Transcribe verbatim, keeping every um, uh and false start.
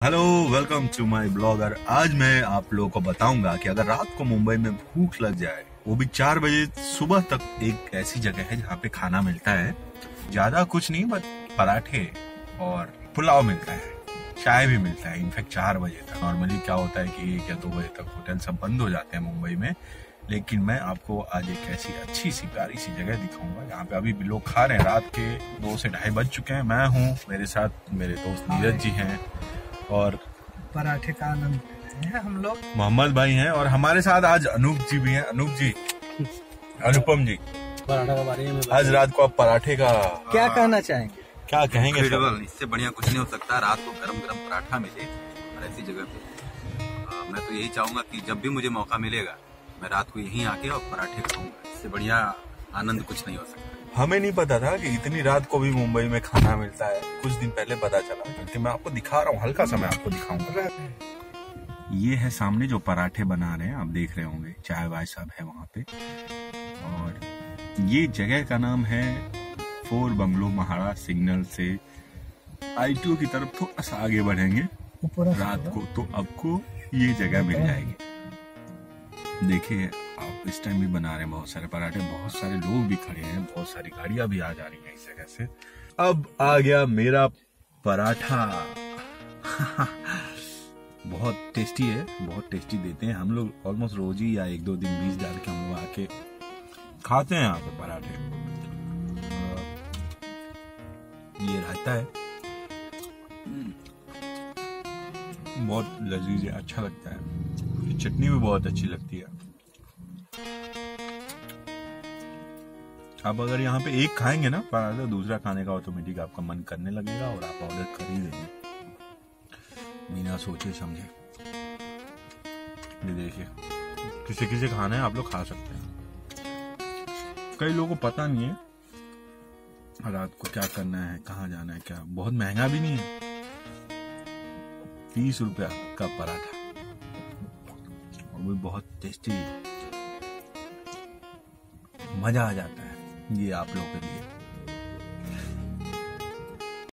Hello, welcome to my blogger. आज मैं आप लोगों को बताऊंगा कि अगर रात को मुंबई में भूख लग जाए, वो भी चार बजे सुबह तक, एक ऐसी जगह है जहाँ पे खाना मिलता है। ज्यादा कुछ नहीं, बस पराठे और पुलाव मिलता है, चाय भी मिलता है। इनफैक्ट चार बजे तक। नॉर्मली क्या होता है कि एक या दो बजे तक होटल सब बंद हो जाते हैं मुंबई में, लेकिन मैं आपको आज एक ऐसी अच्छी सी प्यारी सी जगह दिखाऊंगा जहाँ पे अभी भी लोग खा रहे हैं। रात के दो से ढाई बज चुके हैं। मैं हूँ, मेरे साथ मेरे दोस्त नीरज जी हैं और पराठे का आनंद ले रहे हैं हम लोग। मोहम्मद भाई हैं और हमारे साथ आज अनूप जी भी हैं। अनूप जी, अनुपम जी, पराठा के बारे में आज रात को आप पराठे का क्या कहना चाहेंगे? क्या कहेंगे सर? इससे बढ़िया कुछ नहीं हो सकता। रात को गरम गरम पराठा मिले और ऐसी जगह पे आ, मैं तो यही चाहूंगा कि जब भी मुझे मौका मिलेगा मैं रात को यहीं आके और पराठे खाऊंगा। इससे बढ़िया आनंद कुछ नहीं हो सकता। हमें नहीं पता था कि इतनी रात को भी मुंबई में खाना मिलता है। कुछ दिन पहले पता चला, क्योंकि मैं आपको दिखा रहा हूँ, हल्का सा मैं आपको दिखाऊंगा। ये है सामने जो पराठे बना रहे हैं, आप देख रहे होंगे, चाय वाय सब है वहाँ पे। और ये जगह का नाम है फोर बंगलो महाड़ा सिग्नल से आई टी ओ की तरफ थोड़ा सा आगे बढ़ेंगे रात को तो आपको ये जगह मिल जाएगी। देखिए, आप इस टाइम भी बना रहे हैं बहुत सारे पराठे, बहुत सारे लोग भी खड़े हैं, बहुत सारी गाड़ियां भी आ जा रही हैं इस जगह से। अब आ गया मेरा पराठा। बहुत टेस्टी है, बहुत टेस्टी देते हैं हम लोग। ऑलमोस्ट रोज ही या एक दो दिन बीस डाल के हम लोग आके खाते हैं यहाँ पे पराठे। ये रहता है, बहुत लजीज है, अच्छा लगता है। चटनी भी बहुत अच्छी लगती है। आप अगर यहाँ पे एक खाएंगे ना पराठा, दूसरा खाने का ऑटोमेटिक आपका मन करने लगेगा और आप ऑर्डर कर ही देंगे बिना सोचे समझे। ये देखिए, किसी किसी खाना है आप लोग खा सकते हैं। कई लोगों को पता नहीं है रात को क्या करना है, कहाँ जाना है, क्या। बहुत महंगा भी नहीं है, तीस रुपया का पराठा और वो बहुत टेस्टी, मजा आ जाता है। ये आप लोगों के लिए